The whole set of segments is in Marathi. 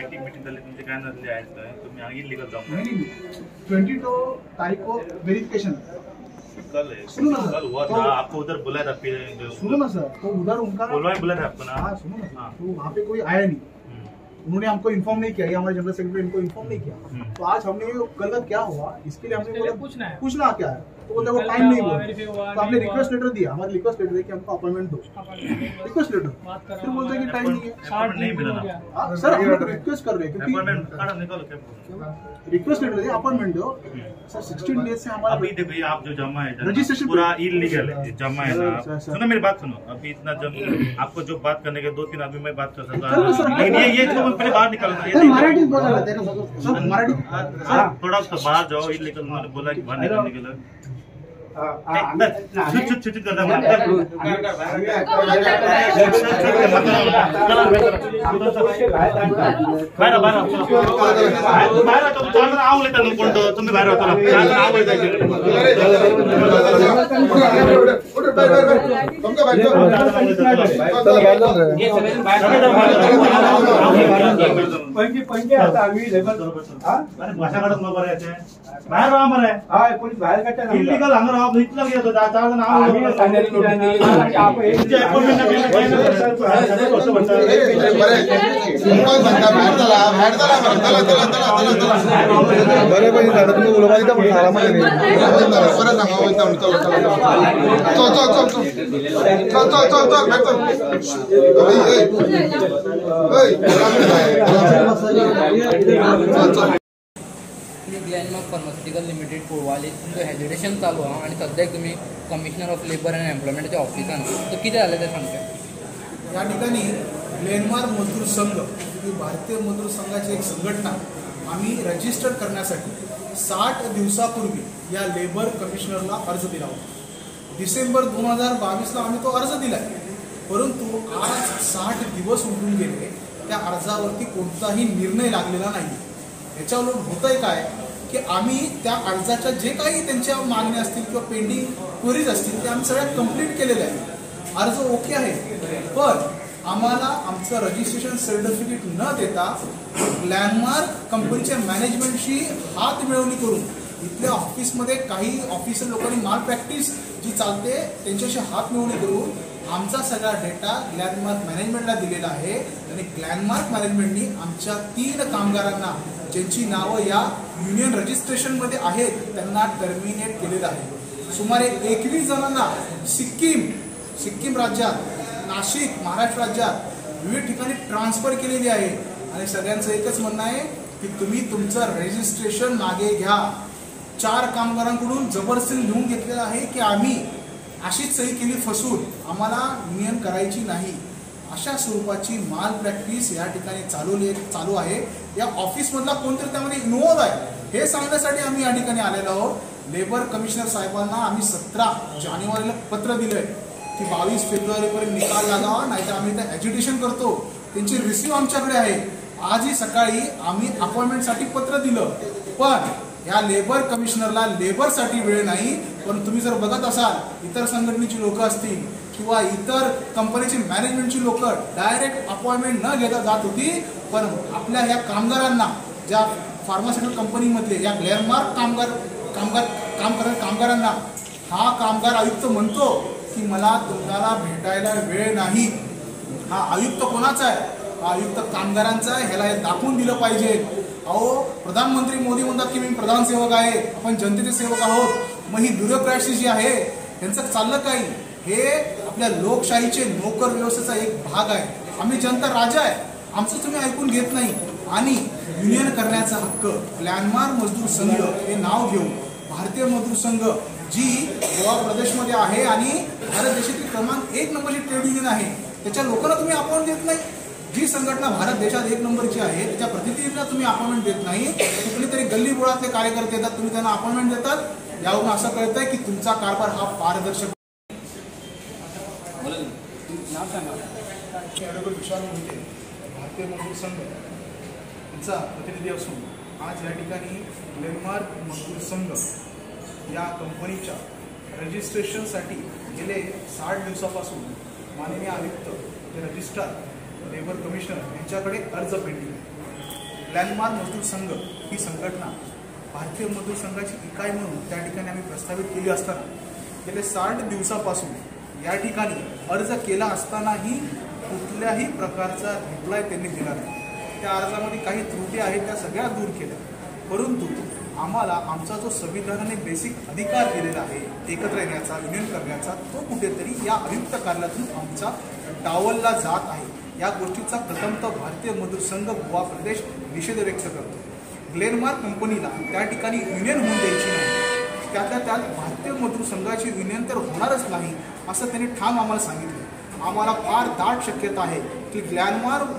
मीटिंग झाली तुमचे काय नसले आहेत काय तुम्ही इलीगल जाऊन नहीं 22 तारीख को वेरिफिकेशन कल है सुनो ना कल हुआ था आपको उधर बुलाया था सुनो ना सर तो उधर उनका बुलाया था आपको ना हाँ सुनो ना तो वहाँ पे कोई आया नहीं उन्होंने हमको इन्फॉर्म नहीं किया, ये हमारे जनरल सेक्रेटरी इनको इन्फॉर्म नहीं किया। तो आज हमने कल का क्या हुआ इसके लिए हमने बोला पूछना क्या है, तो बोलते वो टाइम नहीं बोला, तो हमने रिक्वेस्ट लेटर दिया, हमारी रिक्वेस्ट लेटर है कि हमको अपॉइंटमेंट दो, रिक्वेस्ट लेटर, फिर बोलते हैं कि टाइम नहीं है, नहीं मिला सर हम लोग रिक्वेस्ट कर रहे हैं क्योंकि रिक्वेस्ट लेटर दिया अपॉइंटमेंट दो सर 16 डेज से हमारा अभी देखिए आप जो जमा है रजिस्ट्रेशन पूरा इलीगल है जमा है ना। सुनो मेरी बात सुनो, अभी इतना जब आपको जो बात करने के 2-3 अभी मैं बात कर सकता हूँ, ये तो पहले बाहर निकलना मराठी बोला सर मराठी थोड़ा सा बाहर जाओ, इलीगल उन्होंने बोला कि बाहर निकलने के लिए तुम्ही बाहेर भाषा काढत नको करायचे बाहेर राहा मरे पोलीस बाहेर काढतात इलीगल अंगर आप इथला गेलो चार जण बरे पण झाड तुम्ही उलवाई तर झाला मध्ये परत सांगा ग्लॅनमार्क फार्मास्युटिकल लिमिटेड कोळवाली तुमचं हेजिटेशन चालू आहे आणि सध्या तुम्ही कमिशनर ऑफ लेबर अँड एम्प्लॉयमेंटच्या ऑफिसान तर किती झालं ते सांगते। या ठिकाणी ग्लेनमार्क मजदूर संघ ही भारतीय मजदूर संघाची एक संघटना आम्ही रजिस्टर करण्यासाठी 60 दिवसापूर्वी या लेबर कमिशनरला अर्ज दिला होता। डिसेंबर 2022ला आम्ही तो अर्ज दिला, परंतु आज 60 दिवस उलटून गेले, त्या अर्जावरती कोणताही निर्णय लागलेला नाही। याच्या उलट होतंय काय की आम्ही त्या अर्जाच्या जे काही त्यांच्या मागण्या असतील किंवा पेंडिंग क्वेरीज असतील ते आम्ही सगळ्या कंप्लीट केलेल्या आहेत, अर्ज ओके आहे, पण आम्हाला आमचं रजिस्ट्रेशन सर्टिफिकेट न देता ग्लॅनमार्क कंपनीच्या मॅनेजमेंटशी हात मिळवणी करून इथल्या ऑफिसमध्ये काही ऑफिसर लोकांनी माल प्रॅक्टिस जी चालते त्यांच्याशी हात मिळवणी करून आमचा सगळा डेटा ग्लॅनमार्क मॅनेजमेंटला दिलेला आहे आणि ग्लॅनमार्क मॅनेजमेंटनी आमच्या 3 कामगारांना ज्यांची नावं या युनियन रजिस्ट्रेशनमध्ये आहेत त्यांना टर्मिनेट केलेलं आहे। सुमारे 21 जणांना सिक्कीम राज्यात, नाशिक महाराष्ट्र राज्यात विविध ठिकाणी ट्रान्सफर केलेली आहे आणि सगळ्यांचं एकच म्हणणं आहे की तुम्ही तुमचं रजिस्ट्रेशन मागे घ्या। 4 कामगारांकडून जबरदस्ती लिहून घेतलेलं आहे की आम्ही अशीच सही केली फसून आम्हाला युनियन करायची नाही, अशा स्वरूपाची माल प्रॅक्टिस या ठिकाणी चालू आहे। या ऑफिसमधला कोणतरी त्यामध्ये इन्व्हॉल्व आहे हे सांगण्यासाठी आम्ही या ठिकाणी आलेलो आहोत। लेबर कमिशनर साहेबांना आम्ही 17 जानेवारीला पत्र दिलंय की 22 फेब्रुवारीपर्यंत निकाल लागावा, नाहीतर आम्ही ते ॲजिटेशन करतो। त्यांची रिसिव्ह आमच्याकडे आहे। आजही सकाळी आम्ही अपॉइंटमेंटसाठी पत्र दिलं, पण या लेबर कमिशनरला लेबरसाठी वेळ नाही। पण तुम्ही जर बघत असाल इतर संघटनेची लोक असतील किंवा इतर कंपनीची मॅनेजमेंटची लोक डायरेक्ट अपॉइंटमेंट न घेता जात होती, पण आपल्या या कामगारांना ज्या फार्मास्युटिकल कंपनीमधले या ग्लॅनमार्क कामगारांना हा कामगार आयुक्त म्हणतो की मला तुम्हाला भेटायला वेळ नाही। हा आयुक्त कोणाचा आहे? हा आयुक्त कामगारांचा आहे, ह्याला हे दाखवून दिलं पाहिजे। अहो प्रधानमंत्री मोदी म्हणतात की मी प्रधान सेवक आहे, आपण जनतेचे सेवक आहोत, मग ही ब्युरोक्रॅसी जी आहे यांचं चाललं काही, हे आपल्या लोकशाहीचे नोकर व्यवस्थेचा एक भाग आहे। आम्ही जनता राजा आहे, आमचं तुम्ही ऐकून घेत नाही आणि युनियन करण्याचा हक्क ग्लॅनमार्क मजदूर संघ हे नाव घेऊन भारतीय मजदूर संघ जी गोवा प्रदेशमध्ये आहे आणि भारत देशातील क्रमांक 1 नंबरची ट्रेड युनियन आहे, त्याच्या लोकांना तुम्ही अपॉइंट देत नाही। जी संघटना भारत देशात 1 नंबरची आहे त्याच्या प्रतिनिधींना तुम्ही अपॉइंटमेंट देत नाही, कुठलीतरी गल्ली बोळातले कार्यकर्ते येतात, तुम्ही त्यांना अपॉइंटमेंट देतात। यावरून असं कळतंय की तुमचा कारभार हा पारदर्शक। विशाल मोहिते भारतीय मजदूर संघ यांचा प्रतिनिधी असून आज या ठिकाणी ग्लेनमार्क मजदूर संघ या कंपनीच्या रजिस्ट्रेशनसाठी गेले 60 दिवसापासून माननीय आयुक्त रजिस्ट्रार लेबर कमिशनर यांच्याकडे अर्ज पेंडिंग आहे। लँडमार्क मजदूर संघ ही संघटना भारतीय मजदूर संघाची इकाई म्हणून त्या ठिकाणी आम्ही प्रस्तावित केली असताना गेले 60 दिवसापासून या ठिकाणी अर्ज केला असतानाही कुठल्याही प्रकारचा रिप्लाय त्यांनी दिला नाही. त्या अर्जामध्ये काही त्रुटी आहेत त्या सगळ्या दूर केल्या, परंतु आम्हाला आमचा जो संविधानाने बेसिक अधिकार दिलेला आहे एकत्र येण्याचा, युनियन करण्याचा, तो कुठेतरी या आयुक्त कार्यालयातून आमचा डावलला जात आहे. या गोष्टीचा प्रथमतः भारतीय मजदूर संघ गोवा प्रदेश निषेध व्यक्त करतो. ग्लेनमार्क कंपनीला त्या ठिकाणी युनियन होऊन द्यायची नाही, त्यातल्या त्यात भारतीय मजदूर संघाची युनियन तर होणारच नाही असं त्यांनी ठाम आम्हाला सांगितलं. आम्हाला फार दाट शक्यता आहे की ग्लेनमार्क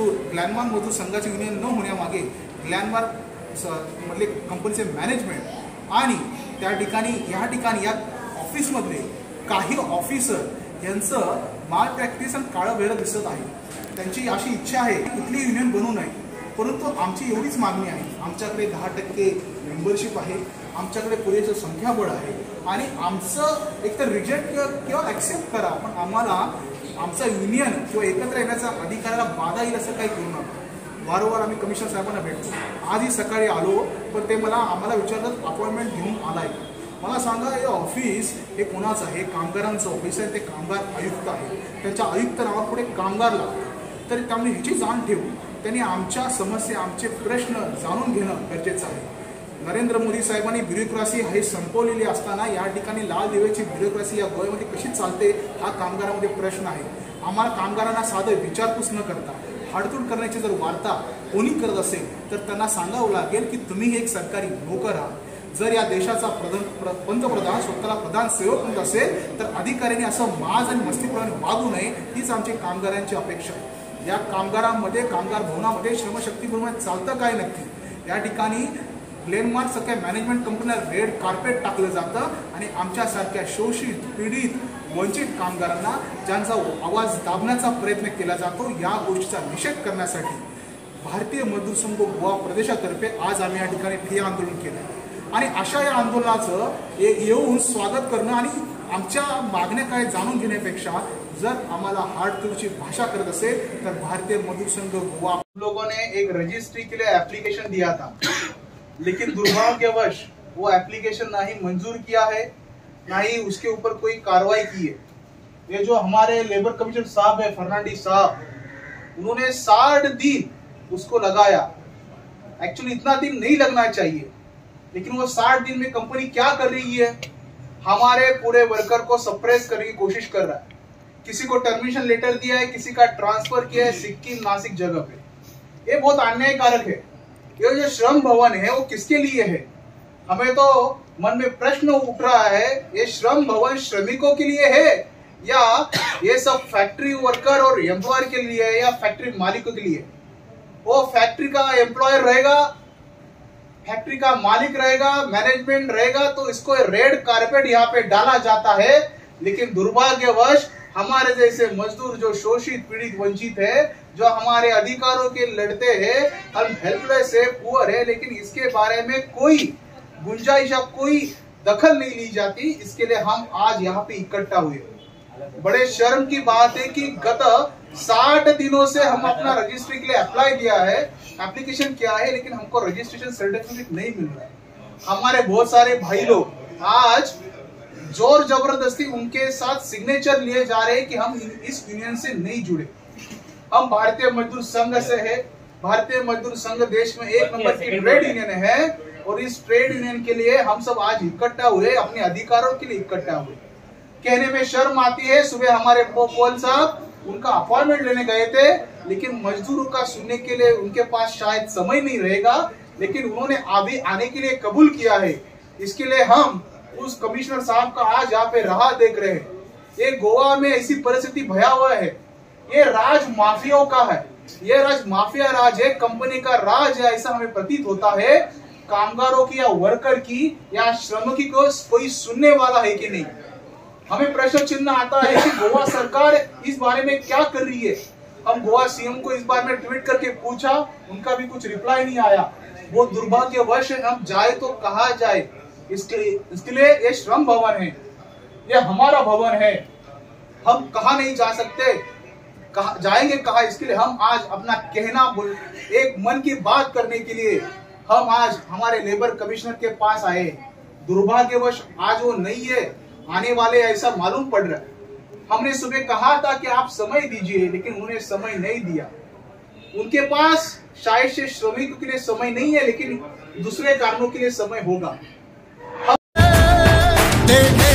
मजदूर संघाची युनियन न होण्यामागे ग्लेनमार्क मधले कंपनीचे मॅनेजमेंट आणि त्या ठिकाणी या ऑफिसमधले काही ऑफिसर यांचं माल प्रॅक्टिस आणि काळं वेळ दिसत आहे. त्यांची अशी इच्छा आहे की कुठली युनियन बनवू नये, परंतु आमची एवढीच मागणी आहे, आमच्याकडे 10% मेंबरशिप आहे, आमच्याकडे पुरेसं संख्याबळ आहे आणि आमचं एकतर रिजेक्ट किंवा ॲक्सेप्ट करा, पण आम्हाला आमचा युनियन किंवा एकत्र येण्याचा अधिकाराला बाधा येईल असं काही करू नका. वारंवार आम्ही कमिशनर साहेबांना भेटतो. आजही सकाळी आलो, पण ते आम्हाला विचारलं अपॉइंटमेंट घेऊन आलाय. मला सांगा हे ऑफिस हे कोणाचं आहे? कामगारांचं ऑफिस आहे. ते कामगार आयुक्त आहे, त्यांच्या आयुक्त नावापुढे कामगार लागतात. तरी त्यामुळे ह्याची जाण ठेवून त्यांनी आमच्या समस्या, आमचे प्रश्न जाणून घेणं गरजेचं आहे. नरेंद्र मोदी साहेबांनी ब्युरोक्रॅसी हे संपवलेली असताना या ठिकाणी लाल दिव्याची ब्युरोक्रॅसी या गोव्यामध्ये कशी चालते हा कामगारांमध्ये प्रश्न आहे. आम्हाला कामगारांना साधं विचारपूस न करता हाडतूड करण्याची जर वार्ता कोणी करत असेल तर त्यांना सांगावं लागेल की तुम्ही एक सरकारी नोकर आहात. जर या देशाचा पंतप्रधान स्वतःला प्रधान सेवक म्हणत असेल तर अधिकाऱ्यांनी असं माज आणि मस्तीप्रमाणे वागू नये, हीच आमची कामगारांची अपेक्षा आहे. या कामगारांमध्ये, कामगार भवनामध्ये श्रमशक्ती भवनात चालतं काय नक्की? या ठिकाणी ग्लेनमार्क सारख्या मॅनेजमेंट कंपनीला रेड कार्पेट टाकलं जातं आणि आमच्यासारख्या शोषित, पीडित, वंचित कामगारांना ज्यांचा आवाज दाबण्याचा प्रयत्न केला जातो, या गोष्टीचा निषेध करण्यासाठी भारतीय मजदूर संघ गोवा प्रदेशातर्फे आज आम्ही या ठिकाणी ठिय्या आंदोलन केलं आणि अशा या आंदोलनाचं येऊन स्वागत करणं आणि आमच्या मागण्या काय जाणून घेण्यापेक्षा जर आम्हाला हाडतूडची भाषा करत असेल तर भारतीय मजदूर संघ गोवा लोगों ने एक रजिस्ट्री के लिए एप्लीकेशन दिया था, लेकिन दुर्भाग्यवश वो एप्लीकेशन ना ही मंजूर किया है, ना ही उसके ऊपर कोई कार्रवाई की है. ये जो हमारे लेबर कमिश्नर साहब है फर्नांडिस साहब, उन्होंने 60 दिन उसको लगाया. एक्चुअली इतना दिन नहीं लगना चाहिए, लेकिन वो 60 दिन में कंपनी क्या कर रही है? हमारे पूरे वर्कर को सप्रेस करने की कोशिश कर रहा है. किसी को टर्मिनेशन लेटर दिया है, किसी का ट्रांसफर किया है सिक्किम, नासिक जगह पे. ये बहुत अन्यायकारक है. ये जो श्रम भवन है वो किसके लिए है? हमें तो मन में प्रश्न उठ रहा है, ये श्रम भवन श्रमिकों के लिए है या ये सब फैक्ट्री वर्कर और एम्प्लॉयर के लिए है या फैक्ट्री मालिकों के लिए? वो फैक्ट्री का एम्प्लॉयर रहेगा, फैक्ट्री का मालिक रहेगा, मैनेजमेंट रहेगा, तो इसको रेड कारपेट यहाँ पे डाला जाता है. लेकिन दुर्भाग्यवश हमारे जैसे मजदूर जो शोषित, पीड़ित, वंचित है, जो हमारे अधिकारों के लड़ते हैं, हम हेल्पलेस है, पुअर है, लेकिन इसके बारे में कोई गुंजाइश या कोई दखल नहीं ली जाती. इसके लिए हम आज यहाँ पे इकट्ठा हुए. बड़े शर्म की बात है कि गत 60 दिनों से हम अपना रजिस्ट्री के लिए अप्लाई किया है, एप्लीकेशन किया है, लेकिन हमको रजिस्ट्रेशन सर्टिफिकेट नहीं मिल रहा है. हमारे बहुत सारे भाई लोग आज जोर जबरदस्ती उनके साथ सिग्नेचर लिए जा रहे हैं कि हम इस यूनियन से नहीं जुड़े. हम भारतीय मजदूर संघ से है. भारतीय मजदूर संघ देश में 1 नंबर की ट्रेड यूनियन है और इस ट्रेड यूनियन के लिए हम सब आज इकट्ठा हुए, अपने अधिकारों के लिए इकट्ठा हुए. कहने में शर्म आती है, सुबह हमारे पोल साहब उनका अपॉइंटमेंट लेने गए थे, लेकिन मजदूरों का सुनने के लिए उनके पास शायद समय नहीं रहेगा, लेकिन उन्होंने अभी आने के लिए कबूल किया है. इसके लिए हम उस कमिश्नर साहब का आज यहाँ पे राह देख रहे हैं. ये गोवा में ऐसी परिस्थिति भयावह है, ये राज माफियाओं का है, ये राज माफिया राज है, कंपनी का राज है, ऐसा हमें प्रतीत होता है. कामगारों की या वर्कर की या श्रमिकी को कोई सुनने वाला है कि नहीं? हमें प्रश्न चिन्ह आता है कि गोवा सरकार इस बारे में क्या कर रही है. हम गोवा सीएम को इस बारे में ट्वीट करके पूछा, उनका भी कुछ रिप्लाई नहीं आया. वो दुर्भाग्यवश है. हम जाए तो कहा जाए? इसके लिए ये श्रम भवन है, ये हमारा भवन है, हम कहा नहीं जा सकते. जाएंगे कहा, इसके लिए हम आज अपना कहना एक मन की बात करने के लिए हम आज हमारे लेबर कमिश्नर के पास आए। दुर्भाग्यवश आज वो नहीं है, आने वाले ऐसा मालूम पड़ रहा है। हमने सुबह कहा था कि आप समय दीजिए, लेकिन उन्होंने समय नहीं दिया। उनके पास शायद से श्रमिकों के लिए समय नहीं है, लेकिन दूसरे कारणों के लिए समय होगा।